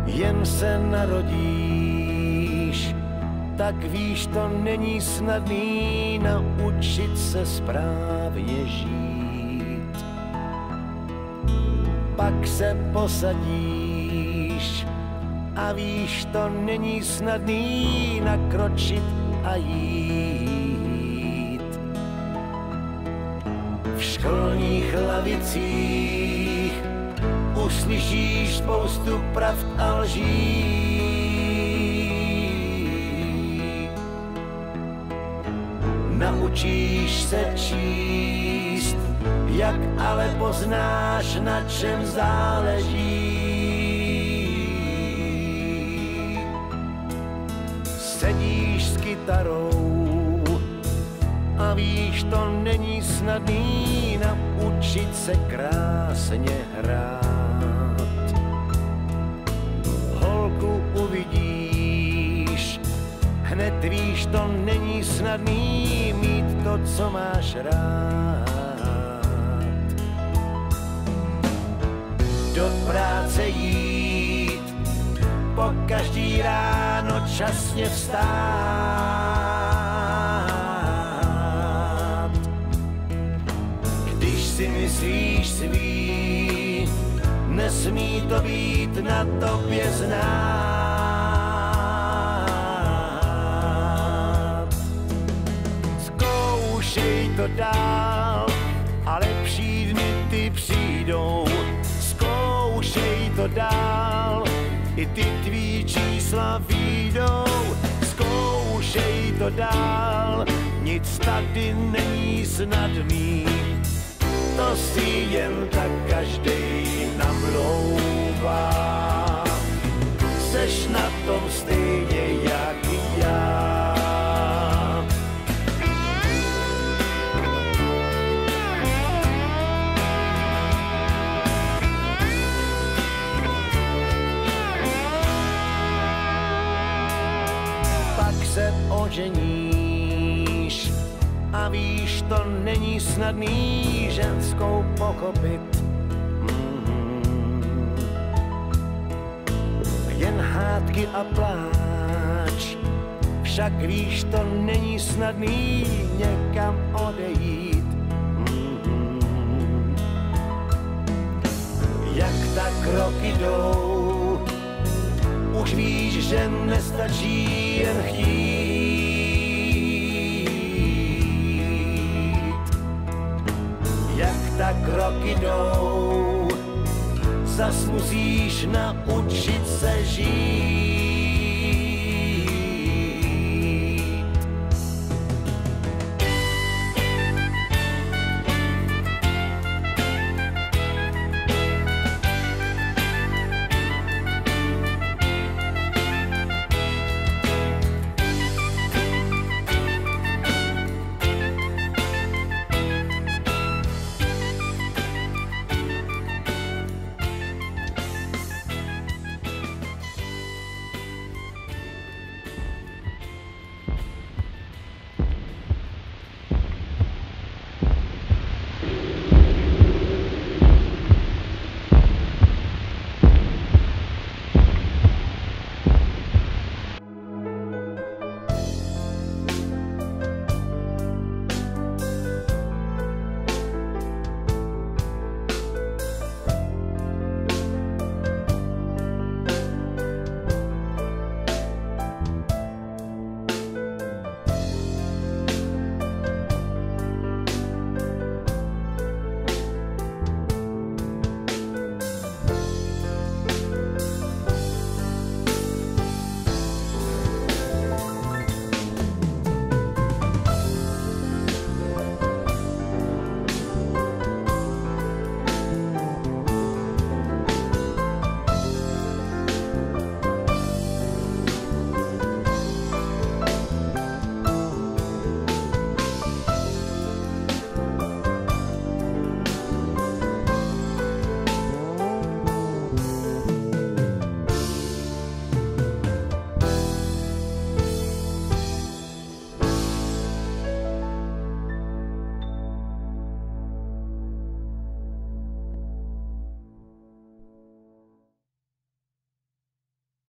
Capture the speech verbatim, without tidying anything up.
jen se narodíš, tak víš, to není snadný naučit se správně žít. Pak se posadíš a víš, to není snadný nakročit a jít. V školních lavicích uslyšíš spoustu pravd a lží. Naučíš se číst, jak ale poznáš, na čem záleží. Sedíš s kytarou a víš, to není snadný naučit se krásně hrát. Holku uvidíš, hned víš, to není snadný mít to, co máš rád. Do práce jít, po každý ráno časně vstát. Když si myslíš svý, nesmí to být na tobě znát. Zkoušej to dál a lepší dny ty přijdou. Zkoušej to dál, i ty tvý čísla vyjdou. Zkoušej to dál, nic tady není snadný. To si jen tak každej namlouvá. Seš na tom stejně jak já. Se oženíš a víš, to není snadný ženskou pochopit. Mm-hmm. Jen hádky a pláč, však víš, to není snadný někam odejít. Mm-hmm. Jak tak roky jdou, už víš, že nestačí jen chtít. Jak tak roky jdou, zas musíš naučit se žít.